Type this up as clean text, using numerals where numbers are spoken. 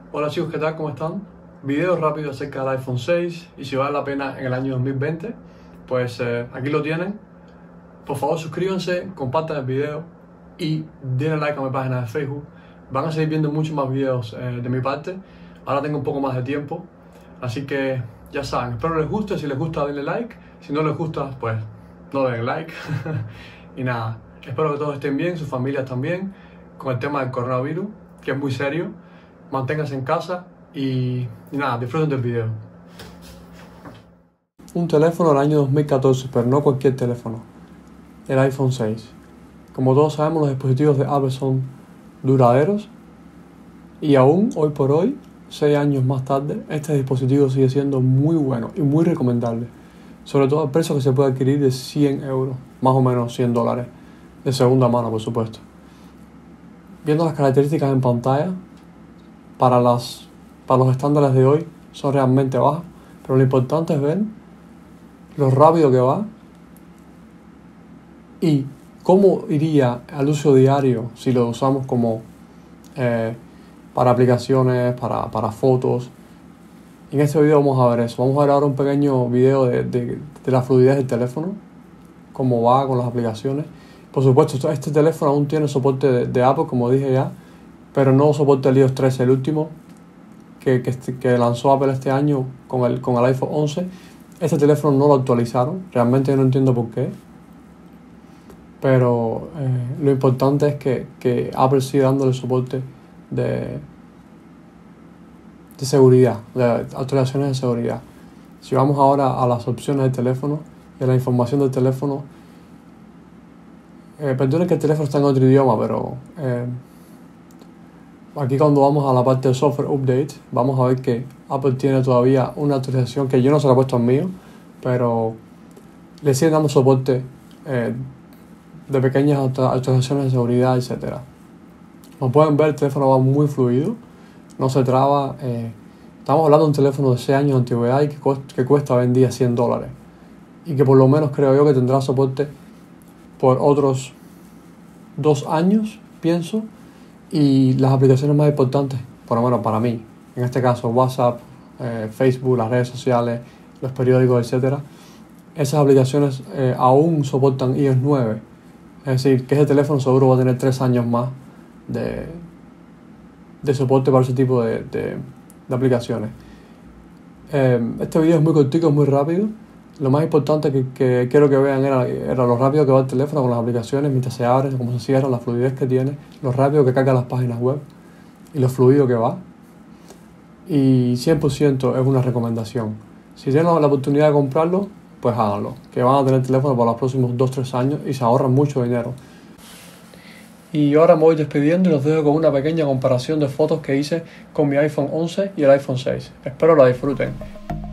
Hola chicos, ¿qué tal? ¿Cómo están? Video rápido acerca del iPhone 6 y si vale la pena en el año 2020, pues aquí lo tienen. Por favor suscríbanse, compartan el video y denle like a mi página de Facebook. Van a seguir viendo muchos más videos de mi parte. Ahora tengo un poco más de tiempo, así que ya saben, espero les guste. Si les gusta denle like, si no les gusta pues no den like. Y nada, espero que todos estén bien, sus familias también, con el tema del coronavirus, que es muy serio. Manténganse en casa y nada, disfruten del video. Un teléfono del año 2014, pero no cualquier teléfono, el iPhone 6. Como todos sabemos, los dispositivos de Apple son duraderos y aún hoy por hoy, 6 años más tarde, este dispositivo sigue siendo muy bueno y muy recomendable. Sobre todo al precio que se puede adquirir de 100 euros, más o menos $100, de segunda mano por supuesto. Viendo las características en pantalla, para los estándares de hoy son realmente bajas, pero lo importante es ver lo rápido que va y cómo iría al uso diario si lo usamos como para aplicaciones, para fotos. En este video vamos a ver eso. Vamos a ver ahora un pequeño video de la fluidez del teléfono, cómo va con las aplicaciones. Por supuesto, este teléfono aún tiene soporte de Apple, como dije ya, pero no soporta el iOS 13, el último que lanzó Apple este año con el iPhone 11. Este teléfono no lo actualizaron, realmente yo no entiendo por qué, pero lo importante es que Apple sigue dándole soporte de seguridad, de actualizaciones de seguridad. Si vamos ahora a las opciones del teléfono y a la información del teléfono, perdonen que el teléfono está en otro idioma, pero aquí cuando vamos a la parte de software update, vamos a ver que Apple tiene todavía una actualización que yo no se la he puesto al mío, pero le siguen dando soporte de pequeñas actualizaciones de seguridad, etc. Como pueden ver, el teléfono va muy fluido, no se traba. Estamos hablando de un teléfono de 6 años de antigüedad y que cuesta hoy en día $100. Y que por lo menos creo yo que tendrá soporte por otros 2 años, pienso. Y las aplicaciones más importantes, por lo menos para mí, en este caso WhatsApp, Facebook, las redes sociales, los periódicos, etc. Esas aplicaciones aún soportan iOS 9. Es decir, que ese teléfono seguro va a tener 3 años más de soporte para ese tipo de aplicaciones. Este video es muy cortico, es muy rápido. Lo más importante que quiero que vean era lo rápido que va el teléfono con las aplicaciones mientras se abre, cómo se cierra, la fluidez que tiene, lo rápido que carga las páginas web y lo fluido que va. Y 100% es una recomendación. Si tienen la oportunidad de comprarlo, pues háganlo, que van a tener teléfono para los próximos 2-3 años y se ahorran mucho dinero. Y ahora me voy despidiendo y los dejo con una pequeña comparación de fotos que hice con mi iPhone 11 y el iPhone 6. Espero la disfruten.